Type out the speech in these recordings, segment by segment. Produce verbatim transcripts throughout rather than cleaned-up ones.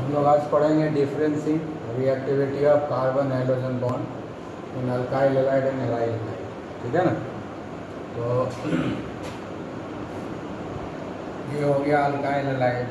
हम लोग आज पढ़ेंगे differencing reactivity of carbon hydrogen bond in alkyl halide and aryl halide. ठीक है ना। तो ये हो गया अल्काइल हैलाइड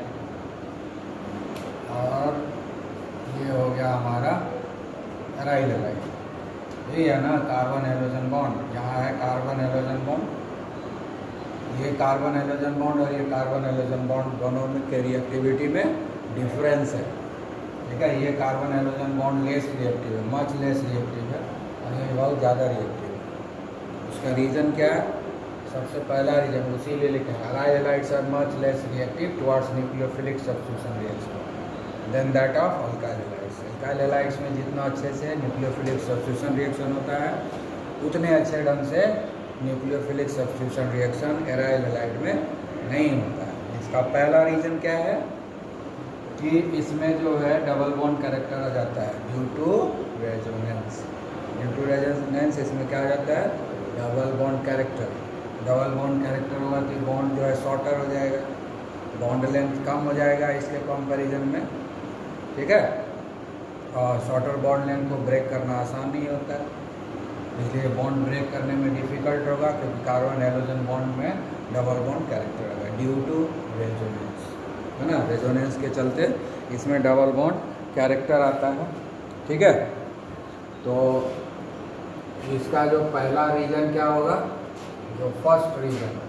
और ये हो गया हमारा एराइल हैलाइड। यही है ना कार्बन हाइड्रोजन बॉन्ड। यहाँ है कार्बन हाइड्रोजन बॉन्ड, ये कार्बन हाइड्रोजन बॉन्ड और ये कार्बन हाइड्रोजन बॉन्ड दोनों में के रिएक्टिविटी में डिफरेंस है। ठीक है, ये carbon hydrogen bond less reactive है, मच लेस रिएक्टिव है और ये बहुत ज़्यादा रिएक्टिव है। उसका रीज़न क्या है? सबसे पहला रीजन उसी लिए लिखे हैं, aryl halides are much less reactive towards nucleophilic substitution reaction than that of alkyl halides. Alkyl halides में जितना अच्छे से न्यूक्लियोफिलिक सब्स्टिट्यूशन रिएक्शन होता है उतने अच्छे ढंग से nucleophilic substitution reaction aryl halide में नहीं होता है। इसका पहला रीज़न क्या है कि इसमें जो है डबल बॉन्ड कैरेक्टर आ जाता है due to resonance. Due to resonance इसमें क्या आ जाता है? Double bond character. Double bond character होगा तो बॉन्ड जो है शॉर्टर हो जाएगा, बॉन्ड लेंथ कम हो जाएगा इसके कंपैरिजन में। ठीक है, और शॉर्टर बॉन्ड लेंथ को ब्रेक करना आसान नहीं होता है, इसलिए बॉन्ड ब्रेक करने में डिफ़िकल्ट होगा क्योंकि कार्बन हाइड्रोजन बॉन्ड में डबल बॉन्ड कैरेक्टर होगा ड्यू टू रेजोनेंस, है ना। रेजोनेंस के चलते इसमें डबल बॉन्ड कैरेक्टर आता है। ठीक है, तो इसका जो पहला रीजन क्या होगा? जो first reason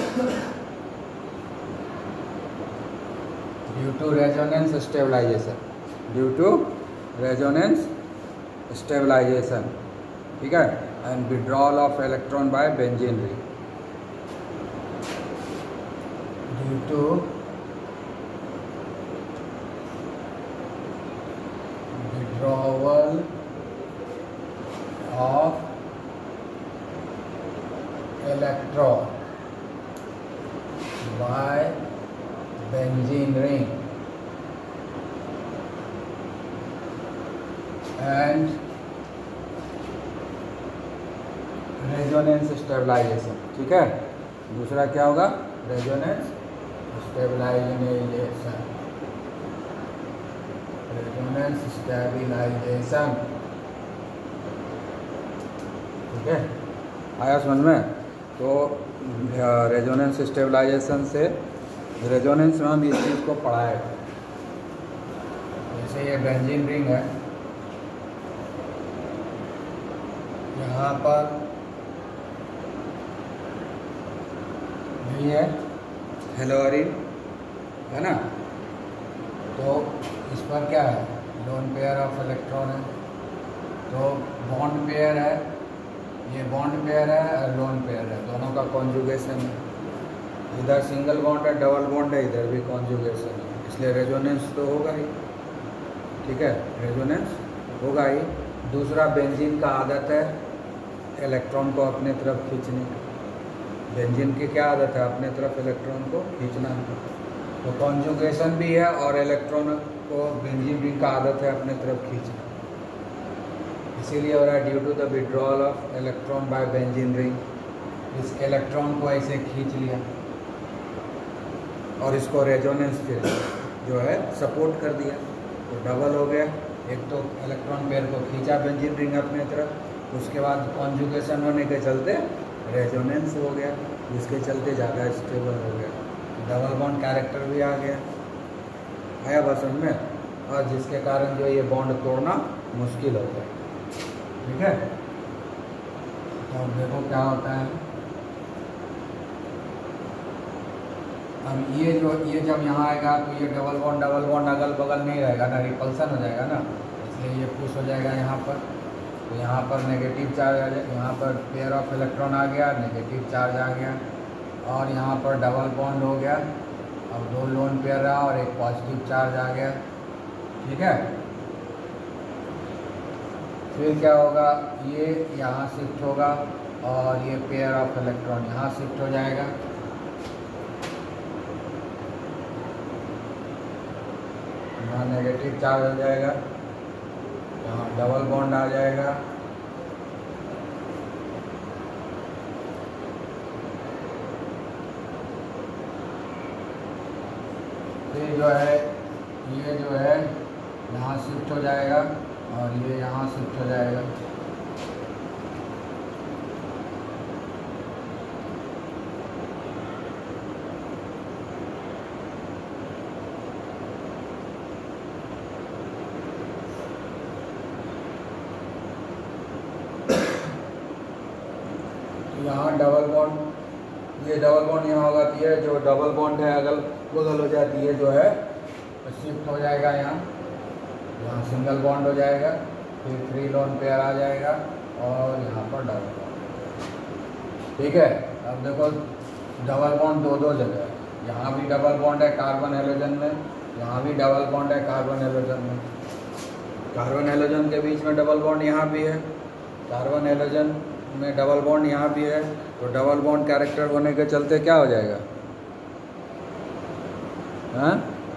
due to resonance stabilization, due to resonance stabilization. ठीक है, and withdrawal of electron by benzene ring due to withdrawal of electron by benzene ring and resonance stabilization. ठीक है, दूसरा क्या होगा? Resonance stabilization, resonance stabilization. ठीक है, आया समझ में? तो रेजोनेंस स्टेबलाइजेशन से रेजोनेंस में हम इस चीज़ को पढ़ाएगा। जैसे ये बेंजीन रिंग है, यहाँ पर ये है हेलोरिन, है ना। तो इस पर क्या है? लोन पेयर ऑफ इलेक्ट्रॉन है, तो बॉन्ड पेयर है, ये बॉन्ड पेयर है और लोन पेयर है, दोनों का कॉन्जुगेशन है। इधर सिंगल बॉन्ड है, डबल बॉन्ड है, इधर भी कॉन्जुगेशन है, इसलिए रेजोनेंस तो होगा ही। ठीक है, रेजोनेंस होगा ही। दूसरा, बेंजीन का आदत है इलेक्ट्रॉन को अपने तरफ खींचने की। बेंजीन की क्या आदत है? अपने तरफ इलेक्ट्रॉन को खींचना। तो कॉन्जुगेशन भी है और इलेक्ट्रॉन को बेंजीन रिंग का आदत है अपने तरफ खींचना, इसीलिए हो रहा है due to the withdrawal of electron by benzene ring. इस इलेक्ट्रॉन को ऐसे खींच लिया और इसको रेजोनेंस फिर जो है सपोर्ट कर दिया, तो डबल हो गया। एक तो इलेक्ट्रॉन पेयर को खींचा बेंजीन रिंग अपने तरफ, उसके बाद कॉन्जुगेशन होने के चलते रेजोनेंस हो गया, जिसके चलते ज़्यादा स्टेबल हो गया, डबल बॉन्ड कैरेक्टर भी आ गया। आया बस में, और जिसके कारण जो ये बॉन्ड तोड़ना मुश्किल होता है। ठीक है, तो देखो क्या होता है। अब ये जो ये जब यहाँ आएगा तो ये डबल बॉन्ड डबल बॉन्ड अगल बगल नहीं रहेगा ना, रिपल्सन हो जाएगा ना, इसलिए ये पुश हो जाएगा यहाँ पर। तो यहाँ पर नेगेटिव चार्ज आ जाए, यहाँ पर पेयर ऑफ इलेक्ट्रॉन आ गया, नेगेटिव चार्ज आ गया, और यहाँ पर डबल बॉन्ड हो गया। अब दो लोन पेयर रहा और एक पॉजिटिव चार्ज आ गया। ठीक है, फिर क्या होगा? ये यहाँ शिफ्ट होगा और ये पेयर ऑफ इलेक्ट्रॉन यहाँ शिफ्ट हो जाएगा। यहाँ नेगेटिव चार्ज हो जाएगा, यहाँ डबल बॉन्ड आ जाएगा, फिर जो है ये जो है यहाँ शिफ्ट हो जाएगा और ये यहाँ शिफ्ट हो जाएगा। यहाँ डबल बॉन्ड, ये डबल बॉन्ड यहाँ होगा तो ये जो डबल बॉन्ड है अगल बगल हो जाती है जो है तो शिफ्ट हो जाएगा यहाँ, यहाँ सिंगल बॉन्ड हो जाएगा, फिर थ्री लोन पेयर आ जाएगा और यहाँ पर डबल बॉन्ड। ठीक है, अब देखो डबल बॉन्ड दो दो जगह है, यहाँ भी डबल बॉन्ड है कार्बन हैलोजन में, यहाँ भी डबल बॉन्ड है कार्बन हैलोजन में। कार्बन हैलोजन के बीच में डबल बॉन्ड यहाँ भी है, कार्बन हैलोजन में डबल बॉन्ड यहाँ भी है, तो डबल बॉन्ड कैरेक्टर होने के चलते क्या हो जाएगा, हाँ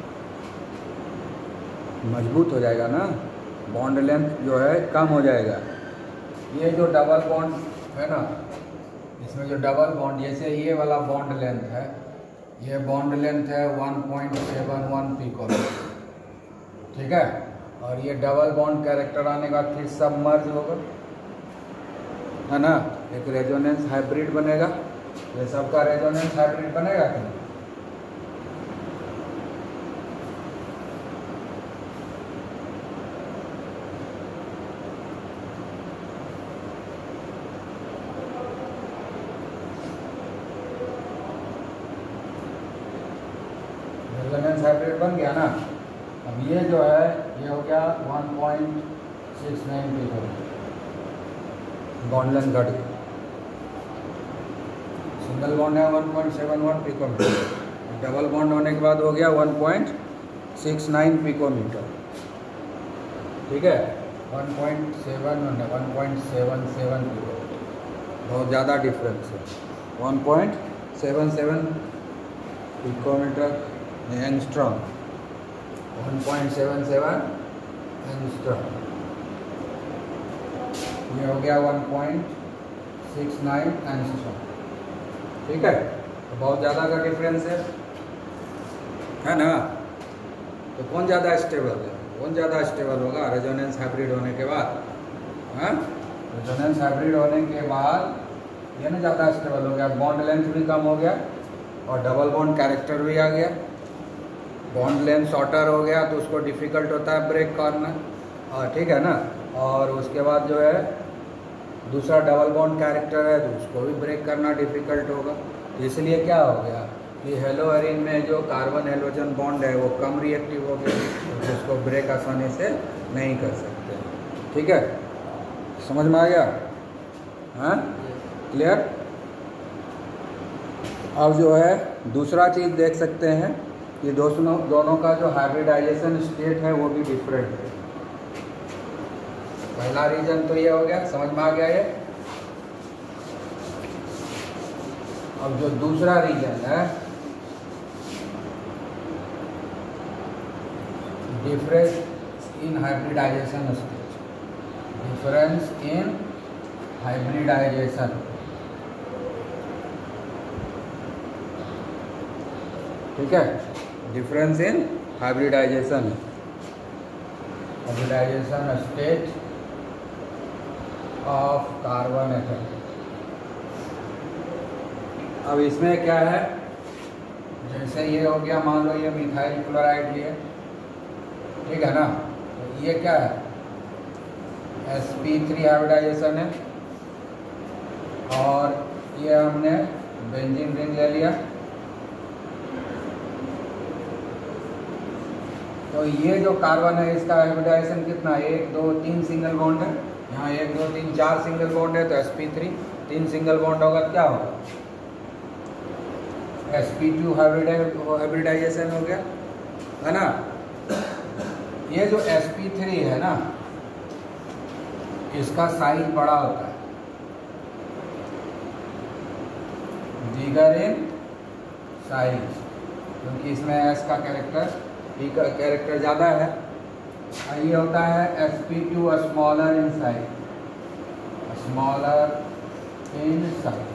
मजबूत हो जाएगा ना, बॉन्ड लेंथ जो है कम हो जाएगा। ये जो डबल बॉन्ड है ना, इसमें जो डबल बॉन्ड, जैसे ये वाला बॉन्ड लेंथ है, ये बॉन्ड लेंथ है one point seven one picometer, ठीक है, और ये डबल बॉन्ड कैरेक्टर आने के बाद फिर सब मर्ज होगा, है ना, एक रेजोनेंस हाइब्रिड बनेगा। ये सबका रेजोनेंस हाइब्रिड बनेगा कि नहीं? रेजोनेंस हाइब्रिड बन गया ना। अब ये जो है ये हो गया one point six nine picometer, bond length घट गई, सिंगल बॉन्ड है one point seven one picometer, double bond होने के बाद हो गया one point six nine picometer, ठीक है, one point seven one point seven seven picometer, बहुत ज़्यादा डिफरेंस है, one point seven seven picometer angstrom, one point seven seven angstrom, ये हो गया one point six nine angstrom, ठीक है, तो बहुत ज़्यादा का डिफरेंस है है ना। तो कौन ज़्यादा स्टेबल है, कौन ज़्यादा स्टेबल होगा रेजोनेंस हाइब्रिड होने के बाद, हाँ रेजोनेंस हाइब्रिड होने के बाद ये ना ज़्यादा स्टेबल हो गया, बॉन्ड लेंथ भी कम हो गया और डबल बॉन्ड कैरेक्टर भी आ गया, बॉन्ड लेंथ शॉर्टर हो गया तो उसको डिफ़िकल्ट होता है ब्रेक करना, और ठीक है ना, और उसके बाद जो है दूसरा डबल बॉन्ड कैरेक्टर है तो उसको भी ब्रेक करना डिफ़िकल्ट होगा। तो इसलिए क्या हो गया कि हेलोएरिन में जो कार्बन हेलोजन बॉन्ड है वो कम रिएक्टिव हो गया, तो उसको ब्रेक आसानी से नहीं कर सकते, ठीक है, समझ में आ गया, हाँ क्लियर। अब जो है दूसरा चीज़ देख सकते हैं कि दोनों दोनों का जो हाइब्रिडाइजेशन स्टेट है वो भी डिफरेंट है। पहला रीजन तो ये हो गया, समझ में आ गया ये। अब जो दूसरा रीजन है difference in hybridization stage, difference in hybridization, ठीक है, difference in hybridization, hybridization state of carbon atom. अब इसमें क्या है, जैसे ये हो गया, मान लो ये मिथाइल क्लोराइड लिए, ठीक है ना, तो ये क्या है एस पी थ्री हाइब्रिडाइजेशन है, और ये हमने बेंजीन रिंग ले लिया, तो ये जो कार्बन है इसका हाइब्रिडाइजेशन कितना है, एक दो तीन सिंगल बॉन्ड है, यहाँ एक दो तीन चार सिंगल बॉन्ड है, तो एस पी थ्री तीन सिंगल बॉन्ड होगा क्या होगा, एस पी टू हाइब्रिडाइजेशन हो गया, है ना। ये जो एस पी थ्री है ना, इसका साइज बड़ा होता है, बिगर इन साइज, क्योंकि इसमें एस का कैरेक्टर पी का कैरेक्टर ज़्यादा है। ये होता है S P two smaller in size, smaller in size.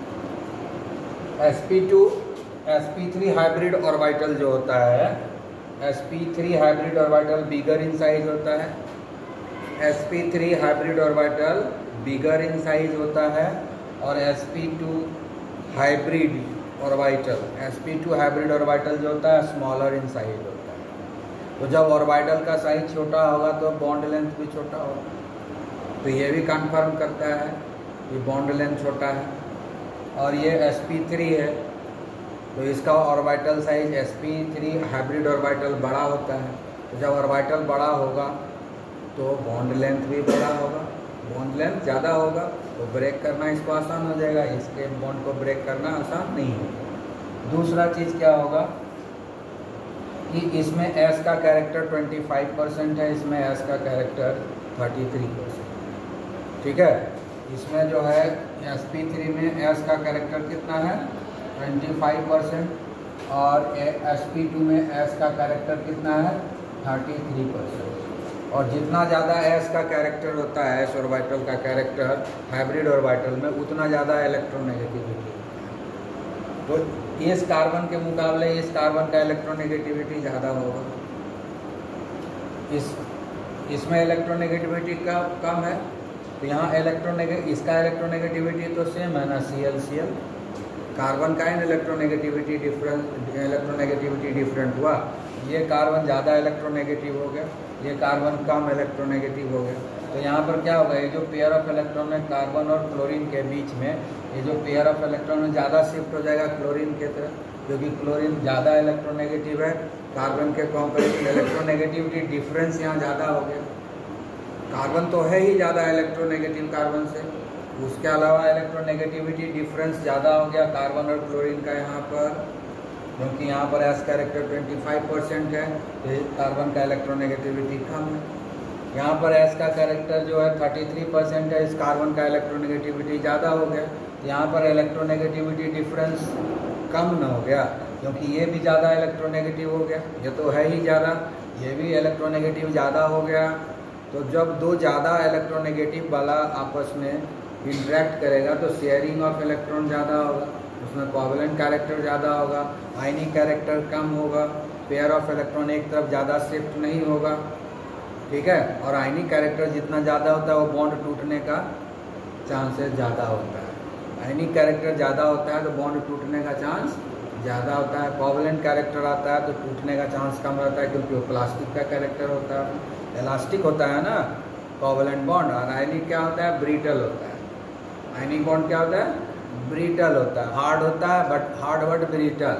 S P two S P three hybrid orbital जो होता है S P three hybrid orbital bigger in size होता है, S P three hybrid orbital bigger in size होता है, और S P two hybrid orbital S P two hybrid orbital जो होता है स्मॉलर इन साइज होता है। तो जब ऑर्बिटल का साइज छोटा होगा तो बॉन्ड लेंथ भी छोटा होगा। तो ये भी कंफर्म करता है कि बॉन्ड लेंथ छोटा है। और ये एस पी थ्री है तो इसका orbital size S P three hybrid orbital बड़ा होता है। तो जब ऑर्बिटल बड़ा होगा तो बॉन्ड लेंथ भी बड़ा होगा, बॉन्ड लेंथ ज़्यादा होगा तो ब्रेक करना इसको आसान हो जाएगा, इसके बॉन्ड को ब्रेक करना आसान नहीं होगा। दूसरा चीज़ क्या होगा कि इसमें एस का कैरेक्टर पच्चीस परसेंट है, इसमें एस का कैरेक्टर तैंतीस परसेंट। ठीक है, इसमें जो है एस पी थ्री में एस का कैरेक्टर कितना है पच्चीस परसेंट, और एस पी टू में एस का कैरेक्टर कितना है तैंतीस परसेंट। और जितना ज़्यादा एस का कैरेक्टर होता है, एस ऑर्बिटल का कैरेक्टर हाइब्रिड ऑर्बिटल में, उतना ज़्यादा इलेक्ट्रोनेगेटिविटी। तो इस कार्बन के मुकाबले इस कार्बन का इलेक्ट्रोनेगेटिविटी ज़्यादा होगा, इस इसमें इलेक्ट्रोनेगेटिविटी का कम है। तो यहाँ इलेक्ट्रोनेगे इसका इलेक्ट्रोनेगेटिविटी तो सेम है ना, C L C L. Carbon का इन इलेक्ट्रोनेगेटिविटी डिफरेंट इलेक्ट्रोनेगेटिविटी डिफरेंट हुआ। ये कार्बन ज़्यादा इलेक्ट्रोनेगेटिव हो गया, ये कार्बन कम इलेक्ट्रोनेगेटिव हो गया। तो यहाँ पर क्या होगा, ये जो पेयर ऑफ इलेक्ट्रॉन है कार्बन और क्लोरीन के बीच में, ये जो पेयर ऑफ इलेक्ट्रॉन है ज़्यादा शिफ्ट हो जाएगा क्लोरीन के तरफ, क्योंकि क्लोरीन ज़्यादा इलेक्ट्रोनेगेटिव है कार्बन के कंपैरेटिव। इलेक्ट्रोनेगेटिविटी डिफरेंस यहाँ ज़्यादा हो गया। कार्बन तो है ही ज़्यादा इलेक्ट्रोनेगेटिव कार्बन से, उसके अलावा इलेक्ट्रोनेगेटिविटी डिफरेंस ज़्यादा हो गया कार्बन और क्लोरीन का यहाँ पर, क्योंकि यहाँ पर एस कैरेक्टर पच्चीस परसेंट है तो कार्बन का इलेक्ट्रोनेगेटिविटी कम है। यहाँ पर एस का कैरेक्टर जो है तैंतीस परसेंट है, इस कार्बन का इलेक्ट्रोनेगेटिविटी ज़्यादा हो गया। तो यहाँ पर इलेक्ट्रोनेगेटिविटी डिफरेंस कम न हो गया, क्योंकि ये भी ज़्यादा इलेक्ट्रोनेगेटिव हो गया, ये तो है ही ज़्यादा, ये भी इलेक्ट्रोनेगेटिव ज़्यादा हो गया। तो जब दो ज़्यादा इलेक्ट्रोनेगेटिव वाला आपस में इंटरेक्ट करेगा तो शेयरिंग ऑफ इलेक्ट्रॉन ज़्यादा होगा, उसमें कोवलेंट कैरेक्टर ज़्यादा होगा, आयनिक कैरेक्टर कम होगा, पेयर ऑफ इलेक्ट्रॉन एक तरफ ज़्यादा शिफ्ट नहीं होगा। ठीक है, और आयनिक कैरेक्टर जितना ज़्यादा होता है वो बॉन्ड टूटने का चांसेस ज़्यादा होता है। आयनिक कैरेक्टर ज़्यादा होता है तो बॉन्ड टूटने का चांस ज़्यादा होता है। कोवलेंट कैरेक्टर आता है तो टूटने का चांस कम रहता है, क्योंकि वो प्लास्टिक का कैरेक्टर होता है, इलास्टिक होता है ना कोवलेंट बॉन्ड। और आयनिक क्या होता है, ब्रिटल होता है। आयनिक बॉन्ड क्या होता है, ब्रिटल होता है, हार्ड होता है बट हार्ड बट ब्रिटल।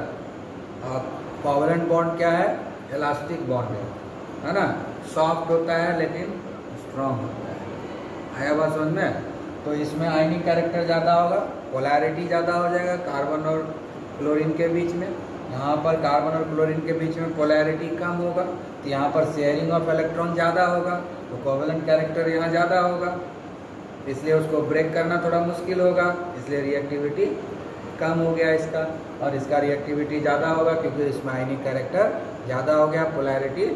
और कोवलेंट बॉन्ड क्या है, इलास्टिक बॉन्ड है, है ना, सॉफ्ट होता है लेकिन स्ट्रॉन्ग होता है। आया बात समझ में? तो इसमें आयनिक कैरेक्टर ज़्यादा होगा, पोलैरिटी ज़्यादा हो जाएगा कार्बन और क्लोरीन के बीच में। यहाँ पर कार्बन और क्लोरीन के बीच में पोलैरिटी कम होगा, तो यहाँ पर शेयरिंग ऑफ इलेक्ट्रॉन ज़्यादा होगा, तो कोवलेंट कैरेक्टर यहाँ ज़्यादा होगा, इसलिए उसको ब्रेक करना थोड़ा मुश्किल होगा, इसलिए रिएक्टिविटी कम हो गया इसका। और इसका रिएक्टिविटी ज़्यादा होगा क्योंकि इसमें आयनिक कैरेक्टर ज़्यादा हो गया, पोलैरिटी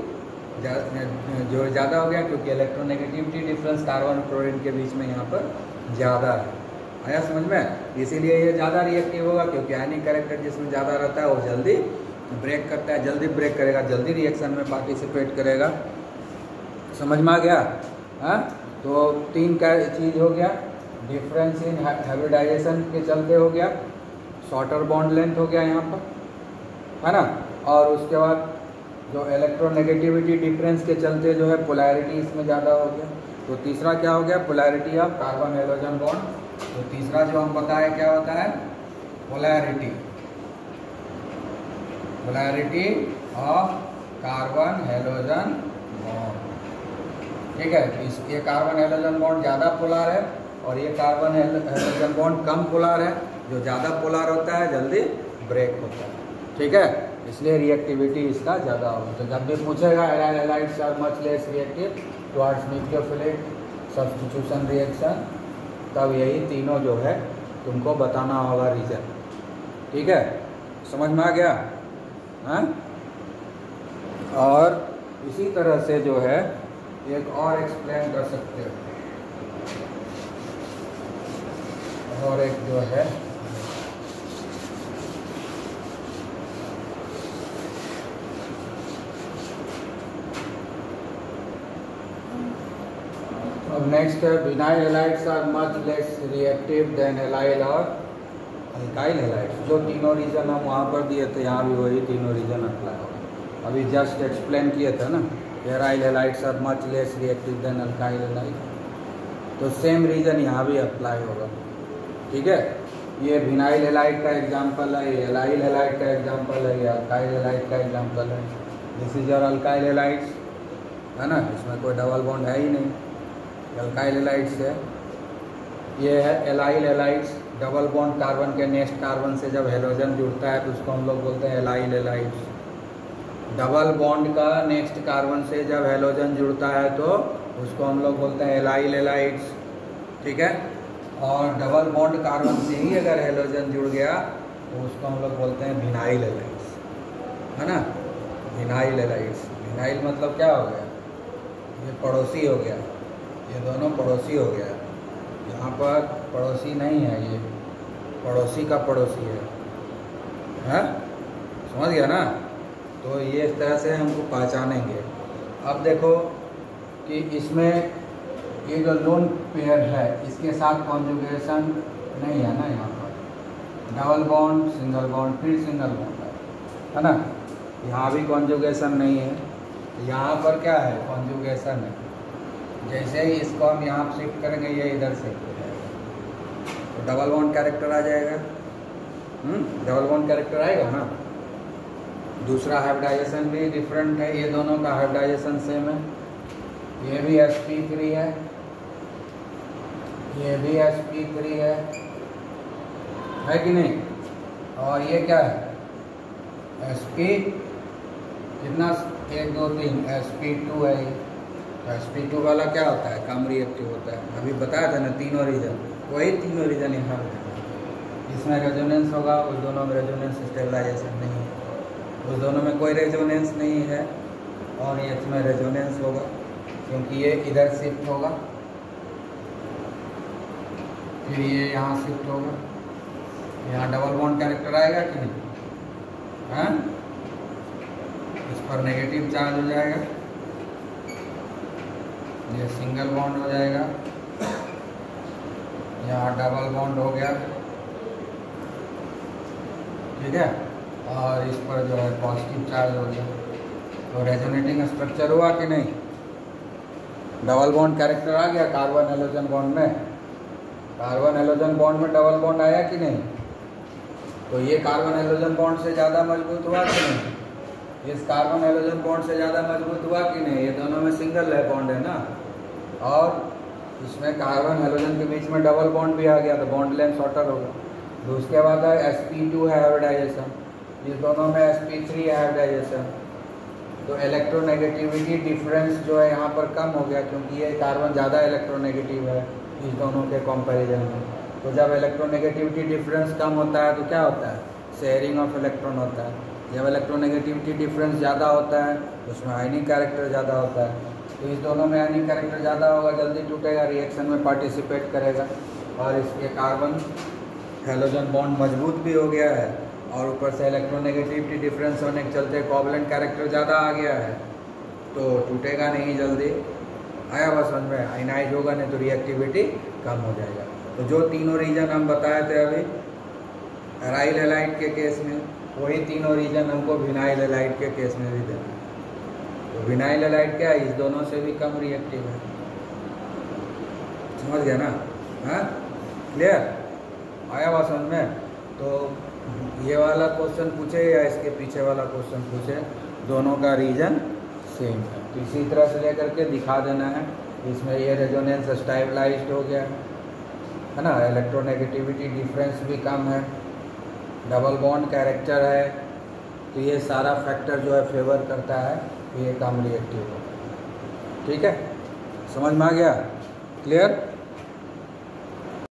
जो ज़्यादा हो गया, क्योंकि इलेक्ट्रोनेगेटिविटी डिफरेंस कार्बन और क्लोरीन के बीच में यहाँ पर ज़्यादा है। आया समझ में? इसीलिए ये ज़्यादा रिएक्टिव होगा, क्योंकि आयनिक कैरेक्टर जिसमें ज़्यादा रहता है वो जल्दी ब्रेक करता है, जल्दी ब्रेक करेगा, जल्दी रिएक्शन में पार्टिसिपेट करेगा। समझ में आ गया? हाँ, तो तीन का चीज़ हो गया, डिफरेंस इन हाइब्रिडाइजेशन के चलते हो गया, शॉर्टर बॉन्ड लेंथ हो गया यहाँ पर, है ना। और उसके बाद जो इलेक्ट्रोनेगेटिविटी डिफरेंस के चलते जो है पोलैरिटी इसमें ज़्यादा हो गया। तो तीसरा क्या हो गया, polarity of carbon hydrogen bond. तो तीसरा जो हम बताए क्या होता है, polarity, polarity of carbon hydrogen bond. ठीक है, इस ये कार्बन हाइड्रोजन बॉन्ड ज़्यादा पोलर है और ये कार्बन हाइड्रोजन बॉन्ड कम पोलर है। जो ज़्यादा पोलर होता है जल्दी ब्रेक होता है। ठीक है, इसलिए रिएक्टिविटी इसका ज़्यादा होगा। तो जब भी पूछेगा aryl halides are much less reactive towards nucleophilic substitution reaction, तब यही तीनों जो है तुमको बताना होगा रीज़न। ठीक है, समझ में आ गया? हाँ, और इसी तरह से जो है एक और एक्सप्लेन कर सकते हो, और एक जो है अब नेक्स्ट है vinyl halides are much less reactive than halyl और अल्काइल हैलाइड्स। जो तीनों रीजन हम वहाँ पर दिए थे यहाँ भी वही तीनों रीजन अप्लाई होगा। अभी जस्ट एक्सप्लेन किए थे ना, halyl halides are much less reactive than alkyl halide, तो सेम रीजन यहाँ भी अप्लाई होगा। ठीक है, ये विनाइल हैलाइड का एग्जांपल है, ये एलाइल हैलाइड का एग्जांपल है, ये अल्काइल हैलाइड का एग्जांपल है। This is your alkyl halides, है ना, इसमें कोई डबल बॉन्ड है ही नहीं, अल्काइल हैलाइड्स है। ये है allyl halides, double bond carbon के नेक्स्ट कार्बन से जब हेलोजन जुड़ता है तो उसको हम लोग बोलते हैं एलाइल हैलाइड्स। डबल बॉन्ड का नेक्स्ट कार्बन से जब हेलोजन जुड़ता है तो उसको हम लोग बोलते हैं एलाइल हैलाइड्स। ठीक है, और डबल बॉन्ड कार्बन से ही अगर हेलोजन जुड़ गया तो उसको हम लोग बोलते हैं विनाइल हैलाइड्स, है ना, विनाइल हैलाइड्स। विनाइल मतलब क्या हो गया, ये पड़ोसी हो गया, ये दोनों पड़ोसी हो गया। यहाँ पर पड़ोसी नहीं है, ये पड़ोसी का पड़ोसी है, है? समझ गया ना। तो ये इस तरह से हमको पहचानेंगे। अब देखो कि इसमें ये जो लोन पेयर है इसके साथ कॉन्जुगेशन नहीं है ना, यहाँ पर डबल बॉन्ड सिंगल बॉन्ड फिर सिंगल बॉन्ड है, है ना। यहाँ भी कॉन्जुगेशन नहीं है, यहाँ पर क्या है, कॉन्जुगेशन है। जैसे ही इसको हम यहाँ शिफ्ट करेंगे ये इधर शिफ्ट हो जाएगा तो डबल बॉन्ड कैरेक्टर आ जाएगा। हम्म डबल बॉन्ड कैरेक्टर आएगा ना। दूसरा हाइब्रिडाइजेशन भी डिफरेंट है, ये दोनों का हाइब्रिडाइजेशन सेम है। ये भी एस पी थ्री है, ये भी एस पी थ्री है, है कि नहीं। और ये क्या है, एस पी कितना, एक दो तीन, एस पी टू है। तो एस पी टू वाला क्या होता है, कम रिएक्टिव होता है। अभी बताया था ना तीनों रीजन, वही तीनों रीजन यहाँ इसमें रेजोनेंस होगा, उस दोनों में रेजोनेंस स्टेबलाइजेशन नहीं है, उस दोनों में कोई रेजोनेंस नहीं है। और ये इसमें रेजोनेंस होगा क्योंकि ये इधर शिफ्ट होगा, फिर ये यहाँ शिफ्ट होगा, यहाँ डबल बॉन्ड कैरेक्टर आएगा कि नहीं, हाँ। इस पर नेगेटिव चार्ज हो जाएगा, ये सिंगल बॉन्ड हो जाएगा, यहाँ डबल बॉन्ड हो गया, ठीक है। और इस पर जो है पॉजिटिव चार्ज हो गया। तो रेजोनेटिंग स्ट्रक्चर हुआ कि नहीं, डबल बॉन्ड कैरेक्टर आ गया कार्बन हेलोजन बॉन्ड में, कार्बन हेलोजन बॉन्ड में डबल बॉन्ड आया कि नहीं। तो ये कार्बन हेलोजन बॉन्ड से ज़्यादा मजबूत हुआ कि नहीं, इस कार्बन हेलोजन बॉन्ड से ज़्यादा मजबूत हुआ कि नहीं। ये दोनों में सिंगल है बॉन्ड है ना, और इसमें कार्बन हेलोजन के बीच में डबल बॉन्ड भी आ गया तो बॉन्ड लेंथ शॉर्टर होगा। तो उसके बाद है एस पी टू है हाइब्रिडाइजेशन, इस दोनों में एस पी थ्री है हाइब्रिडाइजेशन। तो इलेक्ट्रोनेगेटिविटी डिफरेंस जो है यहाँ पर कम हो गया क्योंकि ये कार्बन ज़्यादा इलेक्ट्रोनेगेटिव है इस दोनों के कंपैरिजन में। तो जब इलेक्ट्रोनेगेटिविटी डिफरेंस कम होता है तो क्या होता है, शेयरिंग ऑफ इलेक्ट्रॉन होता है। जब इलेक्ट्रोनेगेटिविटी डिफरेंस ज़्यादा होता है उसमें आयनिक कैरेक्टर ज़्यादा होता है। तो इस दोनों में आयनिक कैरेक्टर ज़्यादा होगा, जल्दी टूटेगा, रिएक्शन में पार्टिसिपेट करेगा, और इसके कार्बन हेलोजन बॉन्ड मजबूत भी हो गया है, और ऊपर से इलेक्ट्रोनेगेटिविटी डिफरेंस होने के चलते कोवलेंट कैरेक्टर ज़्यादा आ गया है, तो टूटेगा नहीं जल्दी। आया बस समझ में, आयनाइज होगा नहीं तो रिएक्टिविटी कम हो जाएगा। तो जो तीनों रीजन हम बताए थे अभी एराइल हैलाइड के केस में, वही तीनों रीजन हमको विनाइल हैलाइड के केस में भी देना। तो विनाइल हैलाइड क्या है, इस दोनों से भी कम रिएक्टिव है। समझ गया ना, हाँ क्लियर, आया बात समझ में। तो ये वाला क्वेश्चन पूछे या इसके पीछे वाला क्वेश्चन पूछे, दोनों का रीजन सेम है। तो इसी तरह से लेकर के दिखा देना है। इसमें ये रेजोनेंस स्टेबलाइज्ड हो गया है ना, इलेक्ट्रोनेगेटिविटी डिफरेंस भी कम है, डबल बॉन्ड कैरेक्टर है, तो ये सारा फैक्टर जो है फेवर करता है, तो ये कम रिएक्टिव होगा। ठीक है, समझ में आ गया, क्लियर।